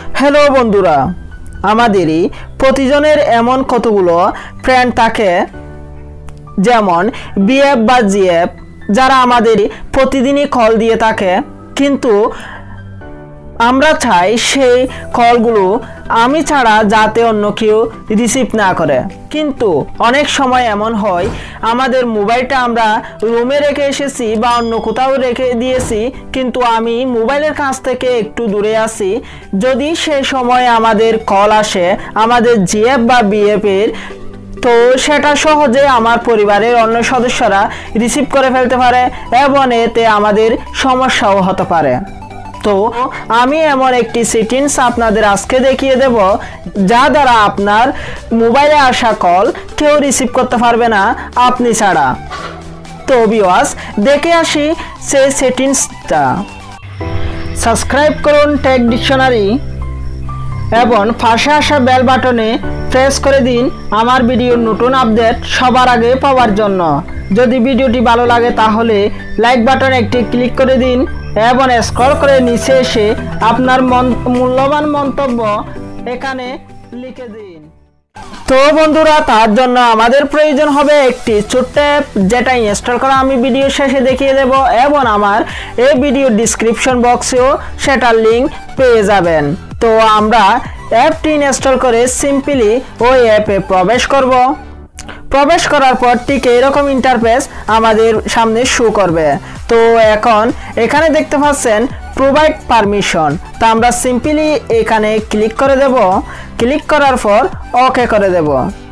Hello বন্ধুরা, আমাদেরই প্রতিজনের এমন কতগুলো ফ্রেন্ড থাকে যেমন বিএফ বা জিএফ যারা আমাদের প্রতিদিনই কল দিয়ে থাকে, কিন্তু আমরা চাই সেই কলগুলো আমি ছাড়া যাতে অন্য কেউ রিসিভ না করে। কিন্তু অনেক সময় এমন হয় আমাদের মোবাইলটা আমরা রুমে রেখে এসেছি বা অন্য কোথাও রেখে দিয়েছি, কিন্তু আমি মোবাইলের কাছ থেকে একটু দূরে আছি। যদি সেই সময় আমাদের কল আসে আমাদের জিএফ বা বিএফের, তো সেটা সহজে আমার পরিবারের অন্য সদস্যরা রিসিভ করে ফেলতে পারে এবং এতে আমাদের সমস্যাও হতে পারে। তো আমি এমন একটি সেটিংস আপনাদের আজকে দেখিয়ে দেব যা দ্বারা আপনার মোবাইলে আসা কল কেউ রিসিভ করতে পারবে না আপনি ছাড়া। তো ভিউয়ার্স, দেখে আসি সেই সেটিংসটা। সাবস্ক্রাইব করুন টেক ডিকশনারি এবং পাশে আসা বেল বাটনে প্রেস করে দিন আমার ভিডিওর নতুন আপডেট সবার আগে পাওয়ার জন্য। যদি ভিডিওটি ভালো লাগে তাহলে লাইক বাটনে একটি ক্লিক করে দিন এবং স্ক্রল করে নিচে এসে আপনার মূল্যবান মন্তব্য এখানে লিখে দিন। তো বন্ধুরা, তার জন্য আমাদের প্রয়োজন হবে একটি ছোট্ট অ্যাপ, যেটা ইনস্টল করা আমি ভিডিও শেষে দেখিয়ে দেব এবং আমার এই ভিডিও ডিসক্রিপশন বক্সেও সেটার লিঙ্ক পেয়ে যাবেন। তো আমরা অ্যাপটি ইনস্টল করে সিম্পলি ওই অ্যাপে প্রবেশ করব। প্রবেশ করার পর ঠিক এরকম ইন্টারফেস আমাদের সামনে শো করবে। তো এখন এখানে দেখতে পাচ্ছেন প্রোভাইড পারমিশন, তো আমরা সিম্পলি এখানে ক্লিক করে দেব। ক্লিক করার পর ওকে করে দেব।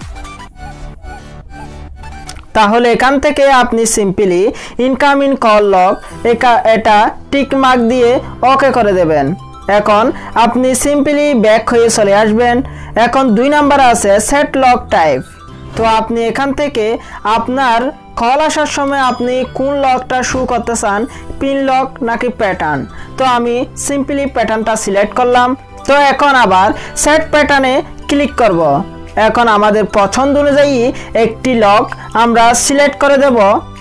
তাহলে এখান থেকে আপনি সিম্পলি ইনকামিং কল লগ এটা টিক মার্ক দিয়ে ওকে করে দেবেন। এখন আপনি সিম্পলি ব্যাক হয়ে চলে আসবেন। এখন 2 নাম্বার আছে সেট লক টাইপ। তো আপনি এখান থেকে আপনার কল আসার সময় আপনি কোন লকটা শো করতে চান, পিন লক নাকি প্যাটার্ন। তো আমি সিম্পলি প্যাটার্নটা সিলেক্ট করলাম। তো এখন আবার সেট প্যাটার্নে ক্লিক করব। এখন আমাদের পছন্দ অনুযায়ী একটি লক আমরা সিলেক্ট করে দেব।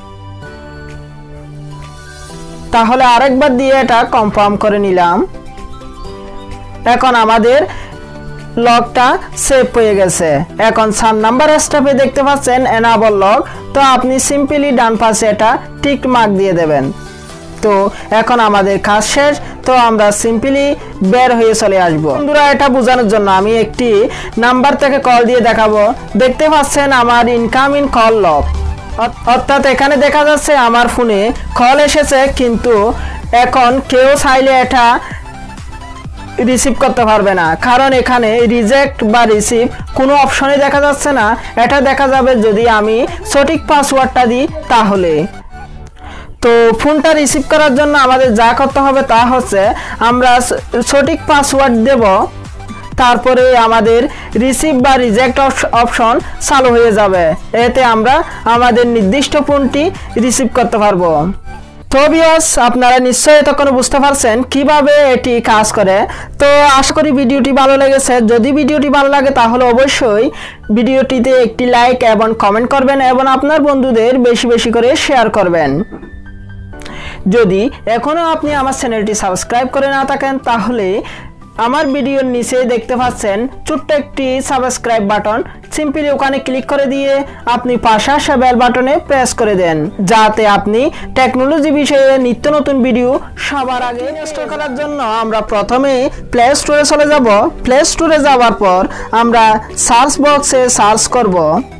তাহলে আরেকবার দিয়ে এটা কনফার্ম করে নিলাম। এখন আমাদের লকটা সেভ হয়ে গেছে। এখন 4 নাম্বার স্টেপে দেখতে পাচ্ছেন এনাবল লক। তো আপনি সিম্পলি ডান পাশে এটা টিক মার্ক দিয়ে দেবেন। তো এখন আমাদের কাজ শেষ। তো আমরা সিম্পলি বের হয়ে চলে আসবো। বন্ধুরা, এটা বোঝানোর জন্য আমি একটি নাম্বার থেকে কল দিয়ে দেখাবো। দেখতে পাচ্ছেন আমার ইনকামিং কল লক, অর্থাৎ এখানে দেখা যাচ্ছে আমার ফোনে কল এসেছে, কিন্তু এখন কেউ চাইলে এটা রিসিভ করতে পারবে না, কারণ এখানে রিজেক্ট বা রিসিভ কোনো অপশনে দেখা যাচ্ছে না। এটা দেখা যাবে যদি আমি সঠিক পাসওয়ার্ডটা দিই তাহলে। তো ফোনটা রিসিভ করার জন্য আমাদের যা করতে হবে তা হচ্ছে আমরা সঠিক পাসওয়ার্ড দেব, তারপরে আমাদের রিসিভ বা রিজেক্ট অপশন চালু হয়ে যাবে। এতে আমরা আমাদের নির্দিষ্ট ফোনটি রিসিভ করতে পারবো। তো ভিউয়ার্স, আপনারা নিশ্চয়ই এতক্ষণ বুঝতে পারছেন কিভাবে এটি কাজ করে। তো আশা করি ভিডিওটি ভালো লেগেছে। যদি ভিডিওটি ভালো লাগে তাহলে অবশ্যই ভিডিওটিতে একটি লাইক এবং কমেন্ট করবেন এবং আপনার বন্ধুদের বেশি বেশি করে শেয়ার করবেন। যদি এখনও আপনি আমার চ্যানেলটি সাবস্ক্রাইব করে না থাকেন তাহলে আমার ভিডিওর নিচে দেখতে পাচ্ছেন ছোট্ট একটি সাবস্ক্রাইব বাটন, সিম্পলি ওখানে ক্লিক করে দিয়ে আপনি পাশে আসা বেল বাটনে প্রেস করে দেন, যাতে আপনি টেকনোলজি বিষয়ে নিত্য নতুন ভিডিও সবার আগে ইনস্টল করার জন্য আমরা প্রথমে প্লে স্টোরে চলে যাব। প্লে স্টোরে যাওয়ার পর আমরা সার্চ বক্সে সার্চ করব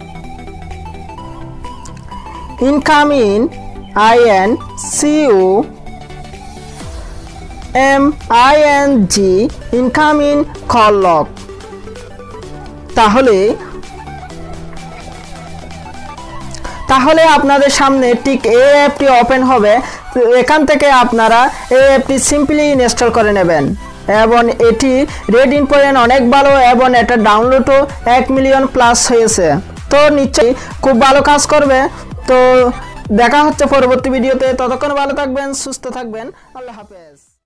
incoming INCOMING incoming call lock. তাহলে আপনাদের সামনে ঠিক এই অ্যাপটি ওপেন হবে। এখান থেকে আপনারা এই অ্যাপটি সিম্পলি ইনস্টল করে নেবেন এবং এটি রেড ইনপয়েন্ট অনেক ভালো এবং এটা ডাউনলোডও 1 মিলিয়ন প্লাস হয়েছে। তো নিশ্চয়ই খুব ভালো কাজ করবে। তো দেখা হচ্ছে পরবর্তী ভিডিওতে। ততক্ষণ ভালো থাকবেন, সুস্থ থাকবেন। আল্লাহ হাফেজ।